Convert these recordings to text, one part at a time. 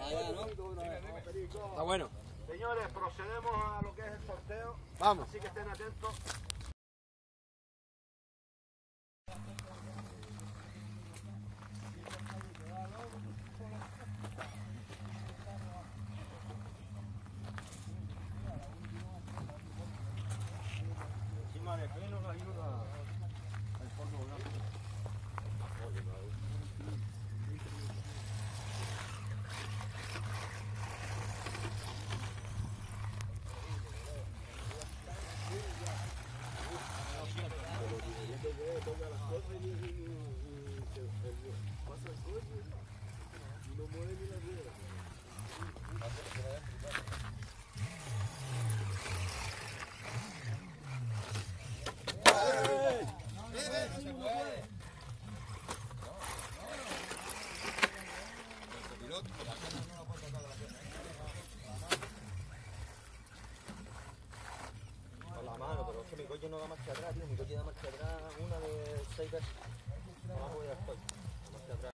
Está bueno. Señores, procedemos a lo que es el sorteo. Vamos. Así que estén atentos. Encima de pelo nos ayuda el polvo blanco. Con la mano, pero es que mi coche no da marcha atrás, tío. Mi coche da marcha atrás una de 6 veces. No la puedo dar estoy. Marcha atrás.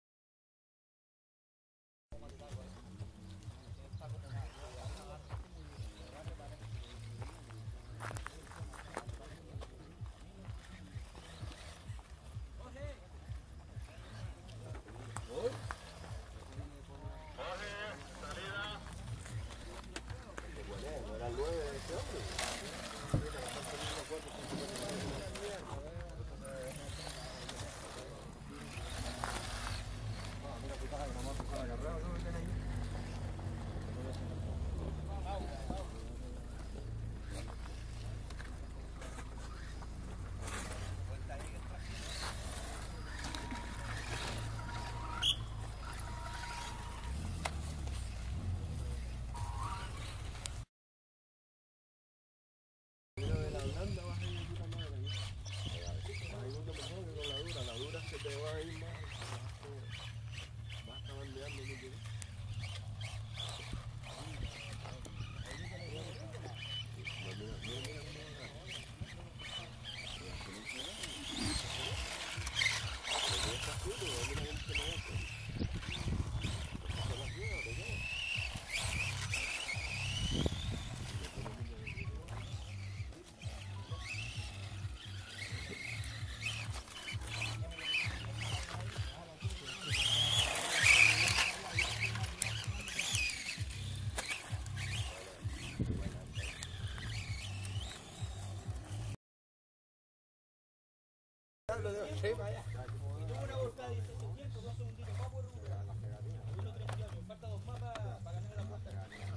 Sí, vaya. Y tuvo una volcada y 700, 2 segunditos más por un falta 2 más para ganar la vuelta.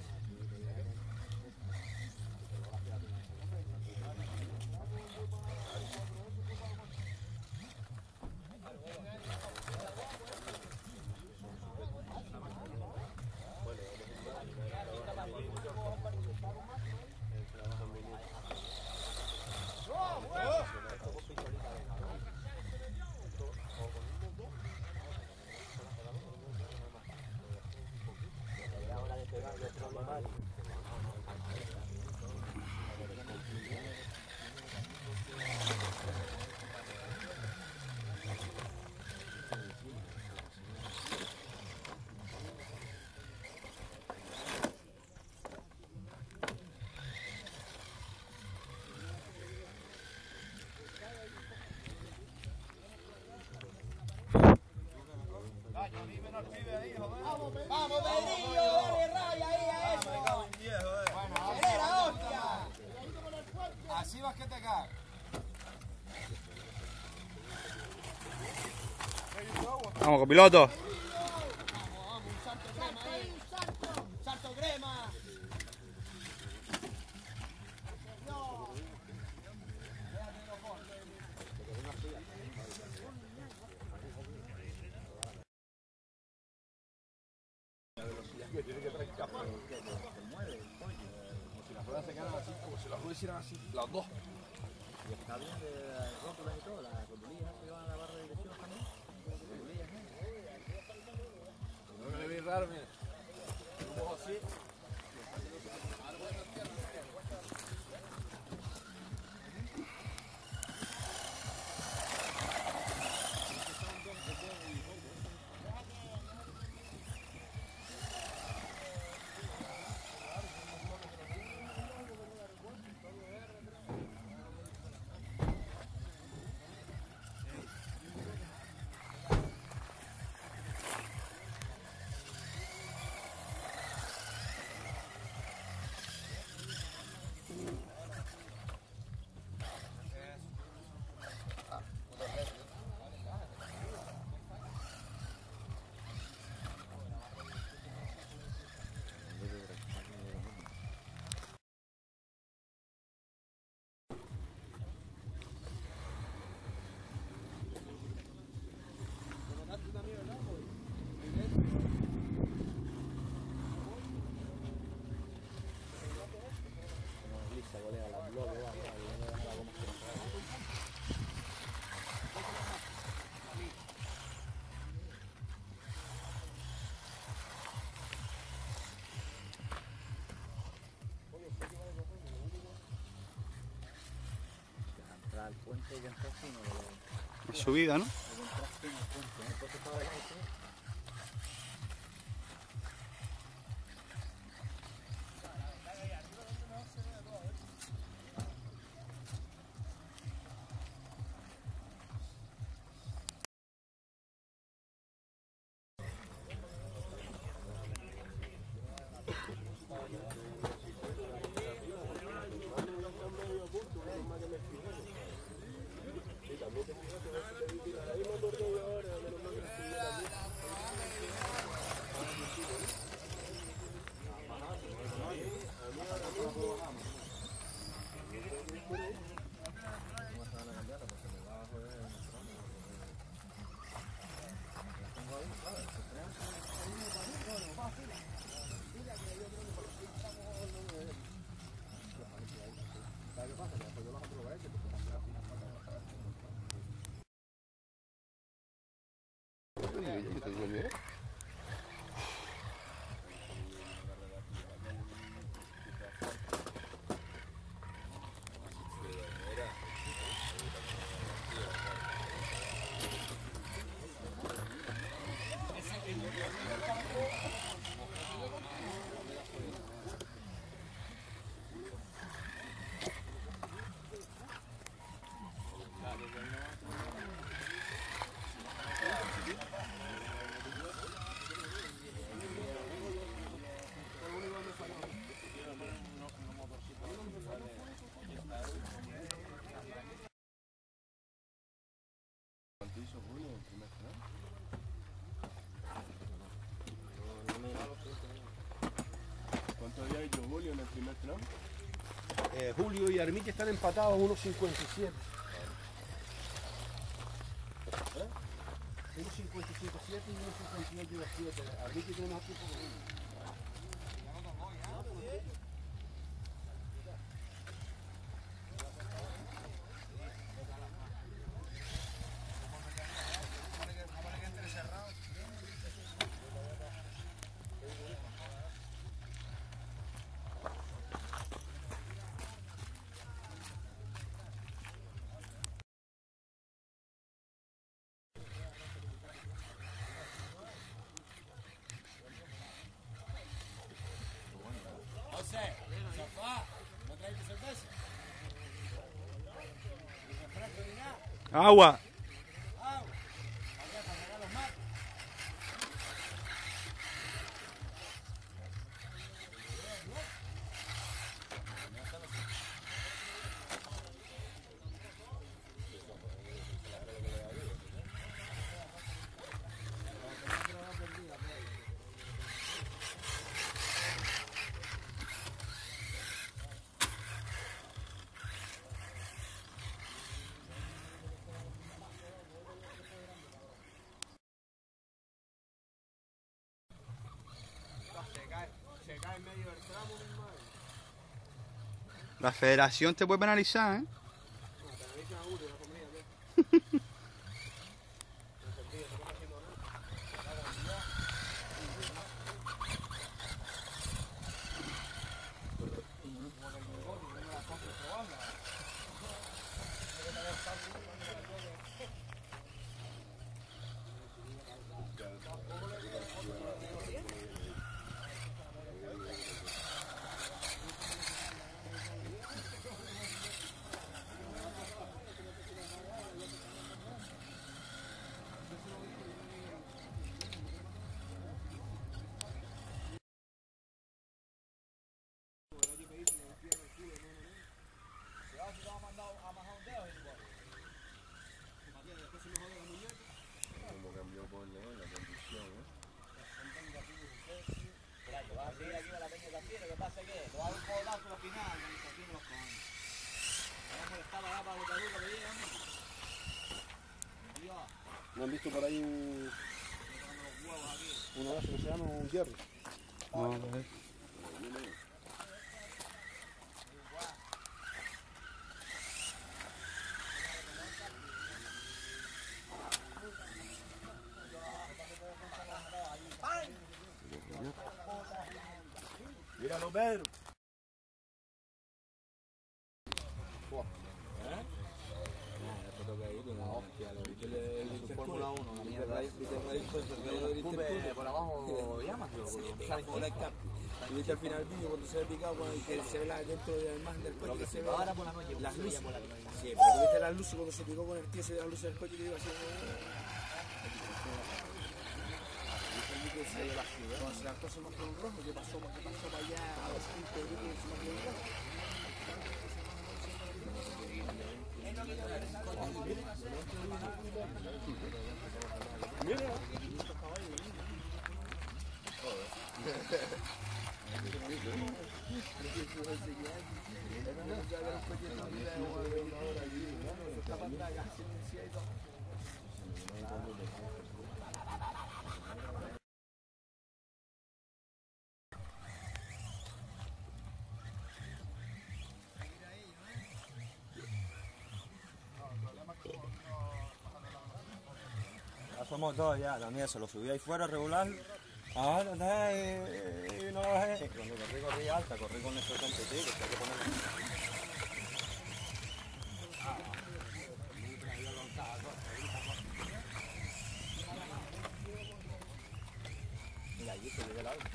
Vamos, Pedrillo, dale raya ahí a eso. Acelera, hostia. Así vas que te cagas. Vamos, copiloto. Vamos, un salto crema ahí. Un salto crema. Tiene que traer capa. Se mueve, como si las ruedas se quedan así, como si las ruedas hicieran así, las dos. Y está bien de rótulas y todo, las rotulillas que van a la barra de dirección también. Rotulillas, No me ve raro, mira. Un poco así. al puente que entró fino. Es subida, ¿no? Entonces estaba ahí, ¿Cuánto había hecho Julio en el primer tramo? Julio y Armite están empatados 1.57. 1.57.7 y 1.58.7. Armite tiene más tiempo que Julio. Agua. La federación te puede penalizar, ¿eh? ¿No han visto por ahí uno de esos que se llama un Jerry? No, a ver. Míralo, Pedro. Su Fórmula 1, la mierda. Por abajo llamas, ¿sabes cómo la escape? Y viste al final el vídeo cuando se ve picado, cuando que se ve dentro del margen del coche, que se ve ahora por la noche, las luces. Sí, pero tú viste las luces cuando se picó con el tío, se ve las luces del coche que iba así. Cuando se lanzó se marcó un rojo, ¿qué pasó para allá a los 5 minutos y se marcó un rojo? Ya somos dos ya, la mía se lo subí ahí fuera regular. Ah, no, y no lo bajé. Cuando corrí alta, corrí con el 70, sí, que hay que ponerlo. Mira, allí se ve el agua.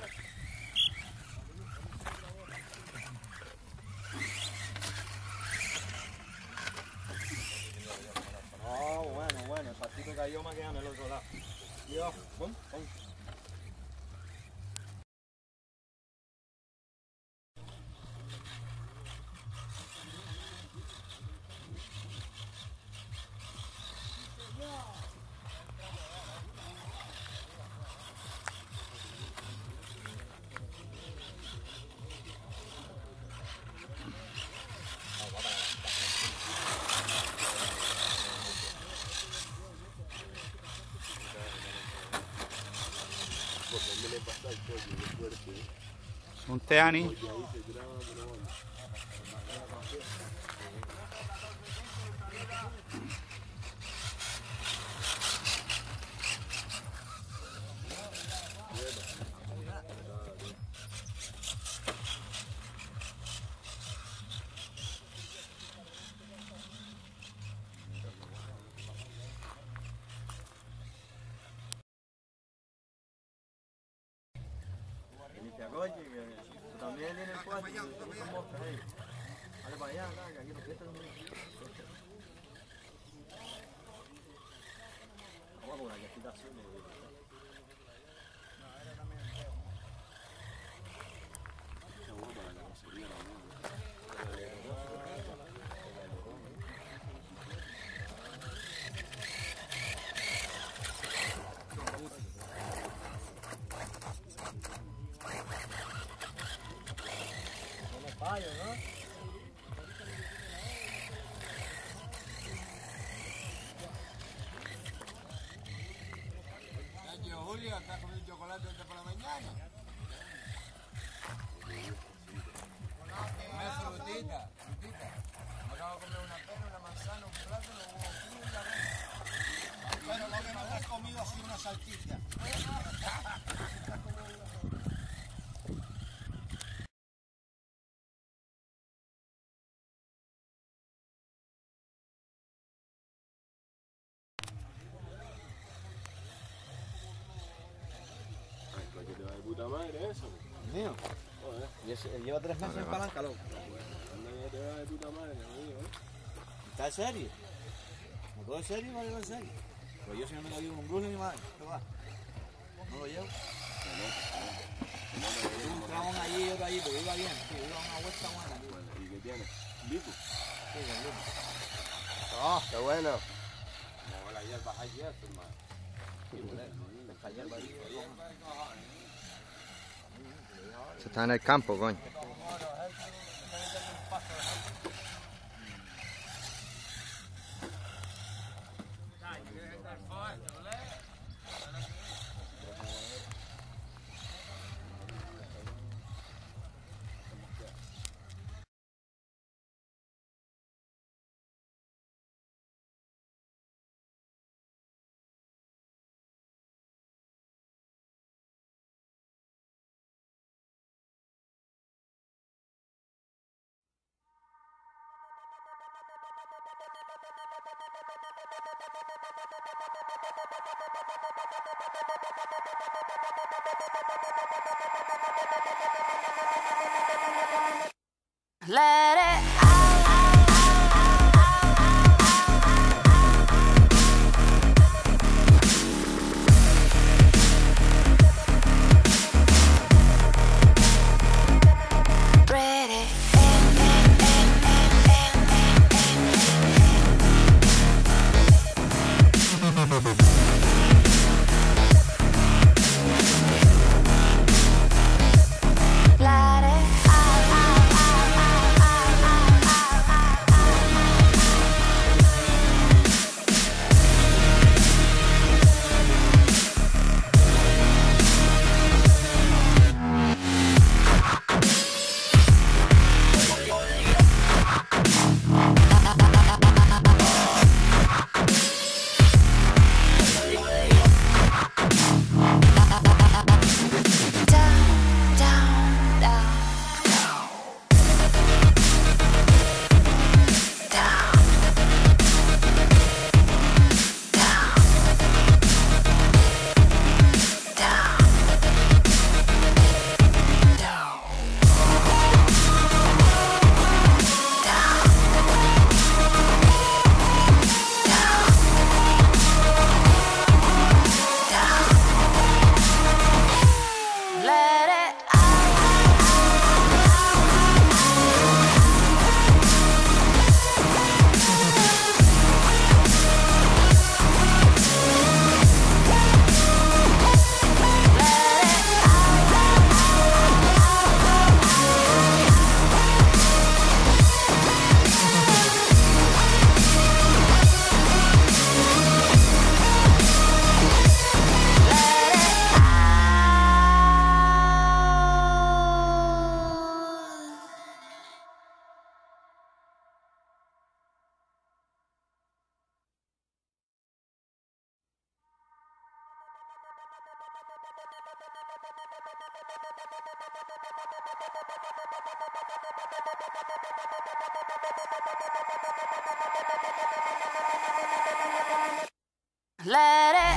Bueno, el patito cayó más que en el otro lado. Dios, pum. Un teani. Oye, que también tiene el cuarto, que son moscas ahí. Dale para allá, que aquí porque esto es muy... Vamos a una quitación de... Fallo, ¿no? Julio, ¿estás comiendo chocolate desde por la mañana? Una frutita. Me acabo de comer una pera, una manzana, un plátano, un huevo frito y una avena. Pero lo que no te has comido ha sido una salchicha. Puta madre eso. Mío. Y ese, lleva 3 meses en palanca, loco. Anda, te va de puta madre, amigo. ¿Está en serio? ¿No todo en serio? ¿Vale, en serio? Pero yo si no me lo llevo un bruje, mi madre. ¿Qué va? ¿No lo llevo? Un trabón allí y otro allí, pero iba bien. Sí, iba a una vuelta buena. ¿Y qué tiene? ¿Vico? Sí, con luz. Ah, qué bueno. Como la hierba ayer, hermano. Esta hierba ahí, Se está en el campo, coño. Let it let it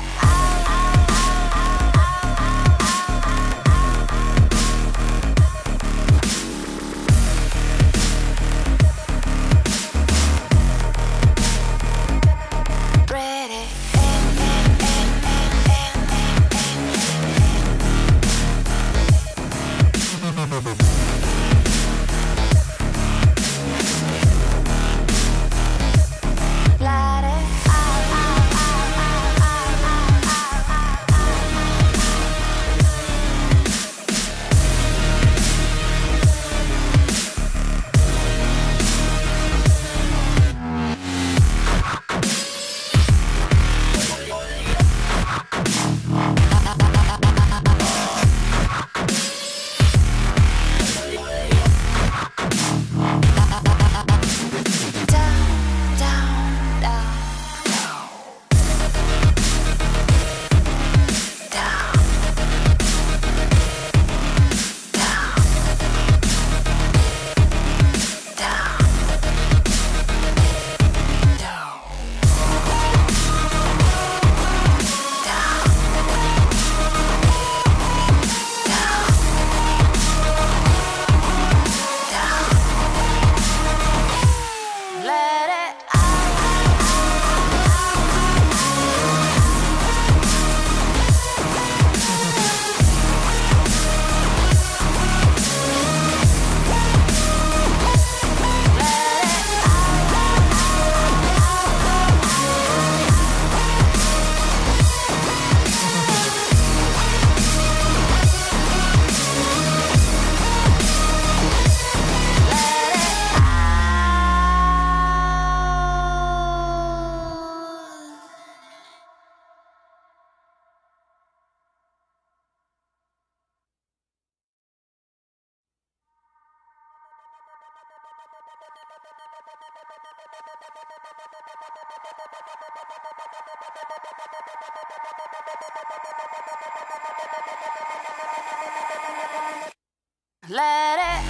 let it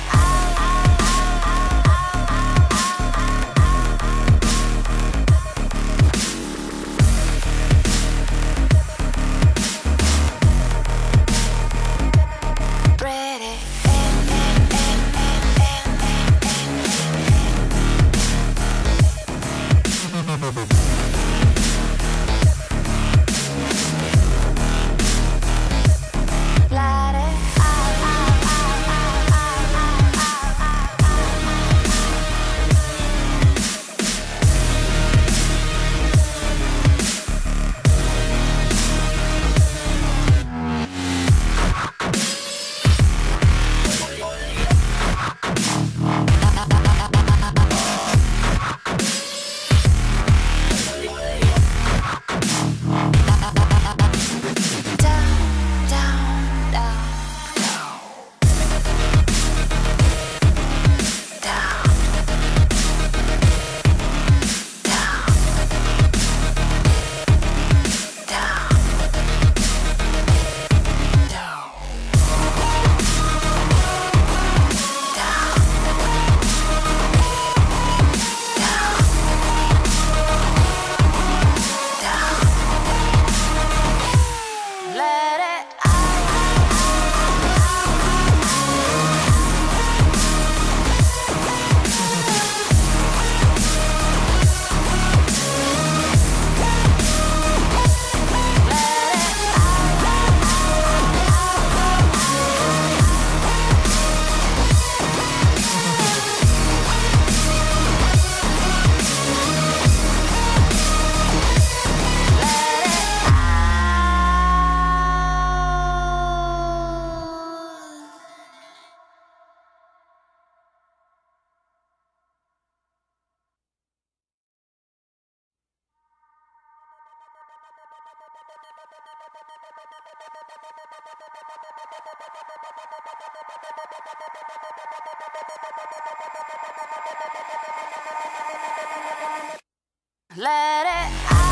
Let it out.